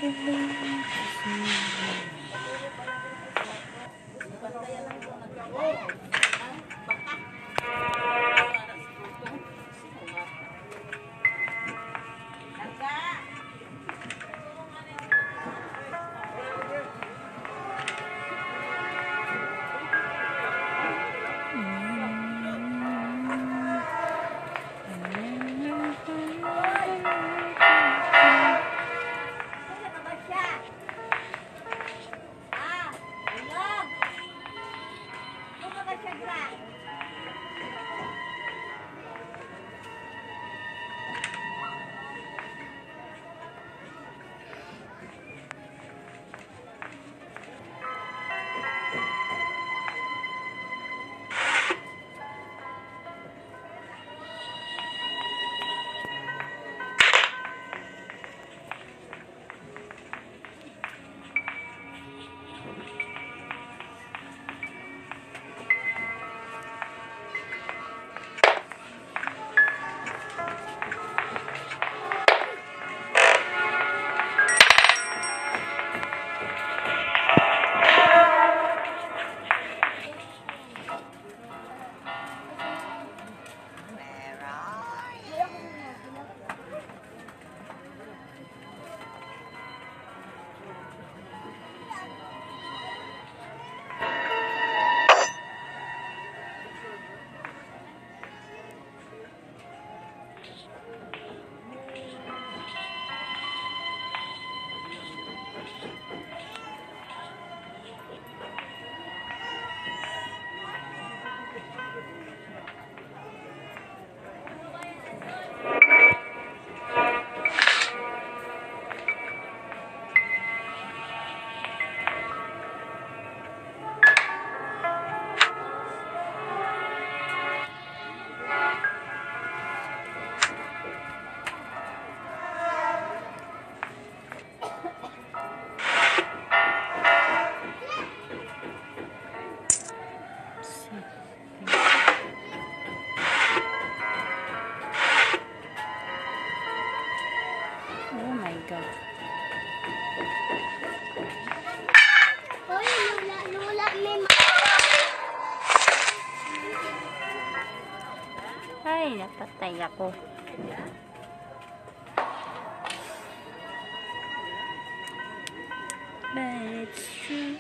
Ay, napatay ako. But it's true.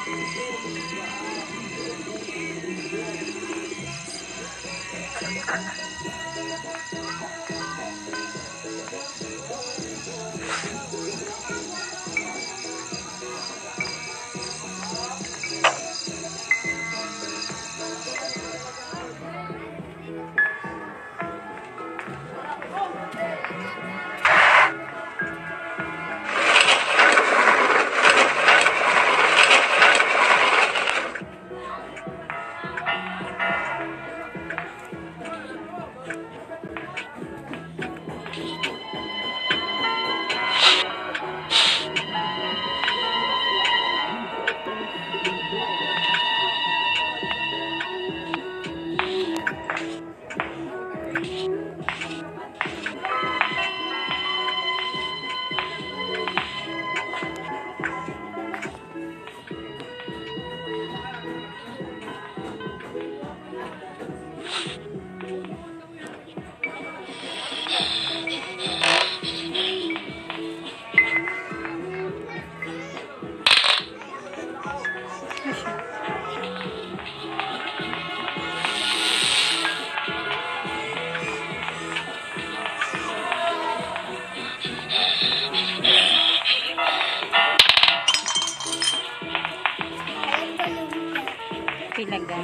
Pilagan.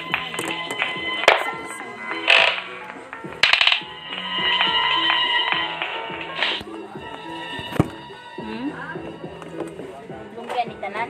Lumpia ni tanan.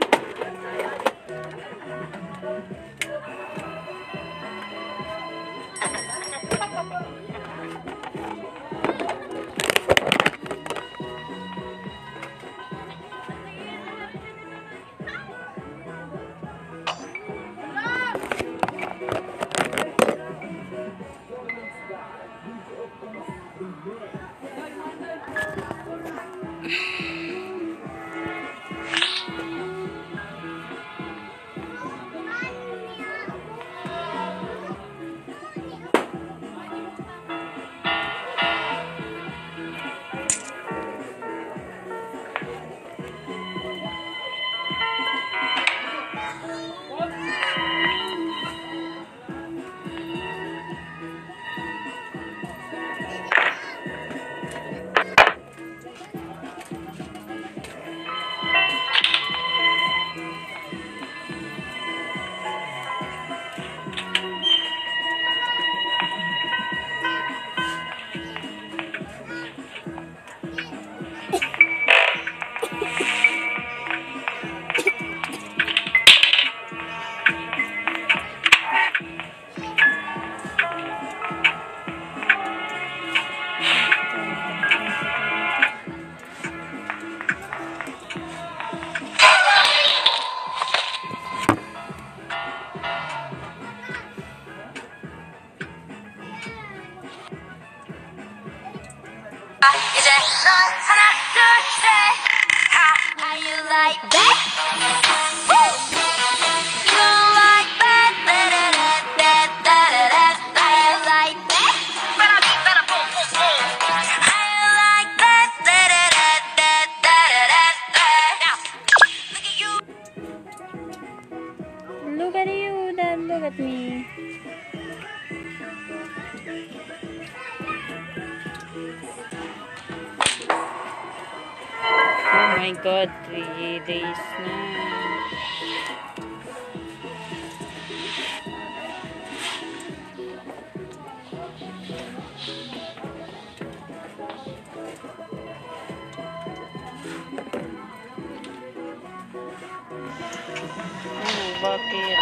이제 넌 하나 둘셋 How you like that? Woo! You like that? Da-da-da-da-da-da-da. How you like that? Better beat, better boom, boom, boom. How you like that? Da-da-da-da-da-da-da. Now, look at you. Look at you, Dad. Look at me. Oh my God, 3 days na. Bakit?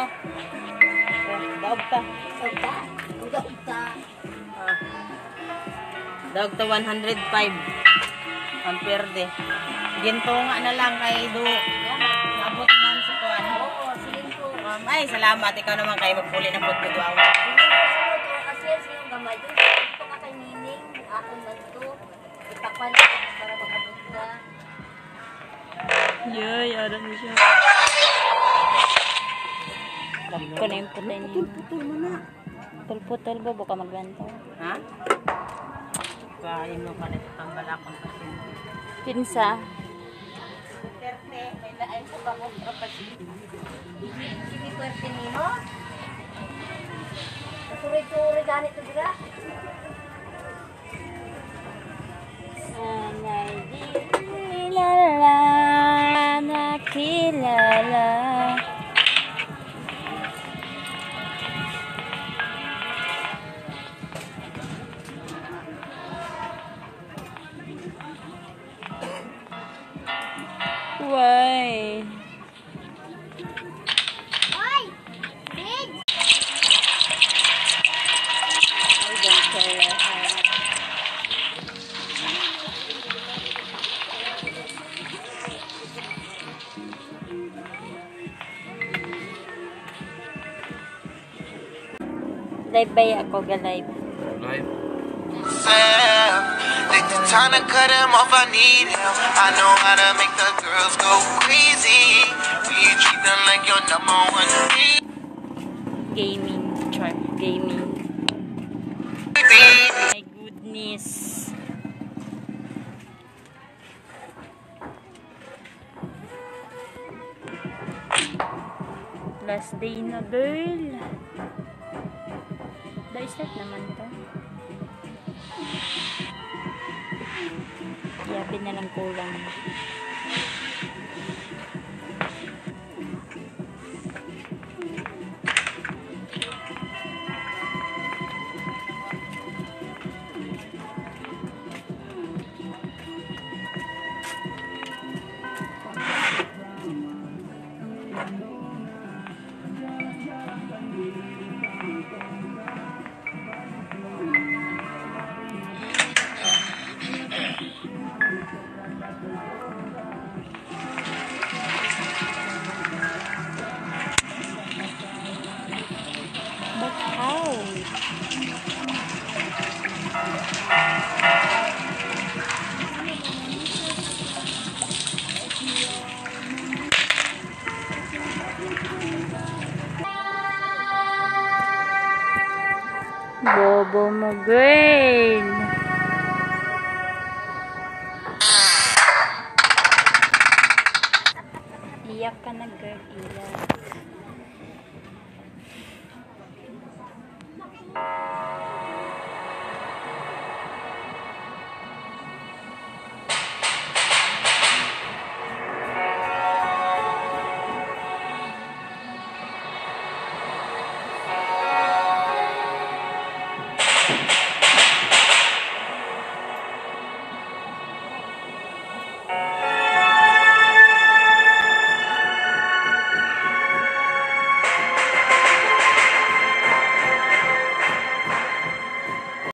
Daog ta. Daog ta 105. Ampere de. Ginto nga na lang kay do. Abot man sa kuan. Oo, sige po. Ay, salamat. Ikaw naman kayo magpuli ng pagkudu awa. Kasi yung gamay doon. Ito nga kay Nining. Akong banto. Itakpan ako para mag-abot ka. Yay, aran siya. Ko na yung putay niya. Putol mo na. Putol-putol ba? Buka magbantaw. Ha? Kaya mo ka na itang balakang pasyente. Pinsa. Terte, may lain ko ba kong pasyente? Sige po yung pinino. Suri-suri ganit ito dira. Sana'y di kilala, nakilala. Why? Ay! Big! I don't care. Live ba ako ga-live? Live? Take the time to cut him off, I need him. I know how to make the girls go crazy. We treat them like your number one need. Gaming. Char. Gaming. Baby. My goodness. Last day na, girl. Da-start naman to. Yabi na lang kulang. But how? Bobo mo, girl. Iyak ka na, girl. Iyak.